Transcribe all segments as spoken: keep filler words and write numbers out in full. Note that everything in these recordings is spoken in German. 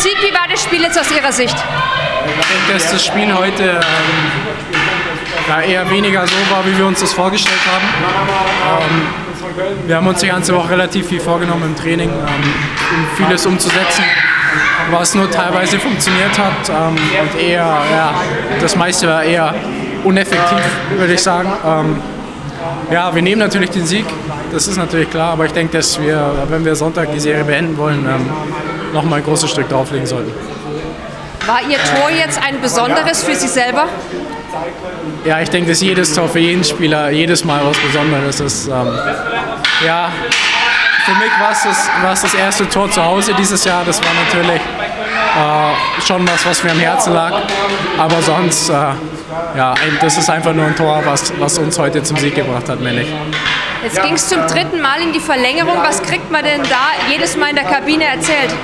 Sieg. Wie war das Spiel jetzt aus Ihrer Sicht? Ich denke, dass das Spiel heute ähm, ja, eher weniger so war, wie wir uns das vorgestellt haben. Ähm, wir haben uns die ganze Woche relativ viel vorgenommen im Training, ähm, um vieles umzusetzen, was nur teilweise funktioniert hat. Ähm, und eher, ja, das meiste war eher uneffektiv, würde ich sagen. Ähm, ja, wir nehmen natürlich den Sieg, das ist natürlich klar, aber ich denke, dass wir, wenn wir Sonntag die Serie beenden wollen, ähm, noch mal ein großes Stück drauflegen sollten. War Ihr Tor jetzt ein besonderes für Sie selber? Ja, ich denke, dass jedes Tor für jeden Spieler jedes Mal was Besonderes ist. Ähm, ja, für mich war es das, war es das erste Tor zu Hause dieses Jahr. Das war natürlich äh, schon was, was mir am Herzen lag. Aber sonst, äh, ja, das ist einfach nur ein Tor, was, was uns heute zum Sieg gebracht hat, männlich. Jetzt ging es zum dritten Mal in die Verlängerung. Was kriegt man denn da jedes Mal in der Kabine erzählt?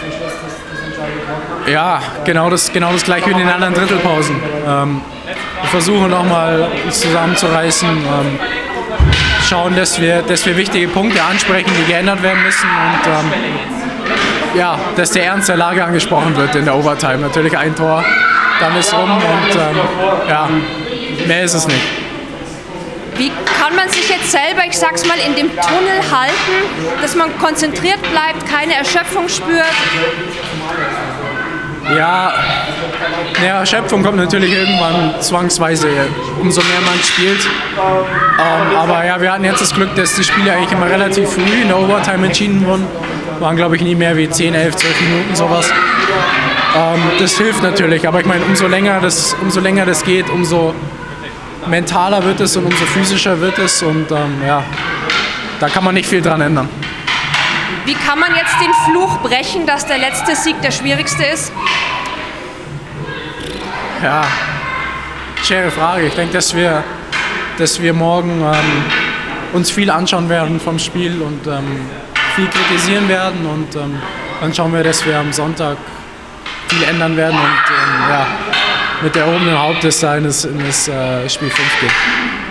Ja, genau das, genau das gleiche wie in den anderen Drittelpausen. Ähm, wir versuchen nochmal uns zusammenzureißen, ähm, schauen, dass wir, dass wir wichtige Punkte ansprechen, die geändert werden müssen und ähm, ja, dass der Ernst der Lage angesprochen wird in der Overtime. Natürlich ein Tor, dann ist rum und ähm, ja, mehr ist es nicht. Wie kann man sich jetzt selber, ich sag's mal, in dem Tunnel halten, dass man konzentriert bleibt, keine Erschöpfung spürt? Ja, ja, Erschöpfung kommt natürlich irgendwann zwangsweise, umso mehr man spielt. Ähm, aber ja, wir hatten jetzt das Glück, dass die Spiele eigentlich immer relativ früh in der Overtime entschieden wurden. Waren, glaube ich, nie mehr wie zehn, elf, zwölf Minuten sowas. Ähm, das hilft natürlich, aber ich meine, umso länger das, umso länger das geht, umso mentaler wird es und umso physischer wird es und ähm, ja, da kann man nicht viel dran ändern. Wie kann man jetzt den Fluch brechen, dass der letzte Sieg der schwierigste ist? Ja, schwere Frage. Ich denke, dass wir, dass wir morgen ähm, uns viel anschauen werden vom Spiel und ähm, viel kritisieren werden und ähm, dann schauen wir, dass wir am Sonntag viel ändern werden und ähm, ja, mit der erhobenen Hauptes da in das, in das äh, Spiel fünf gehen.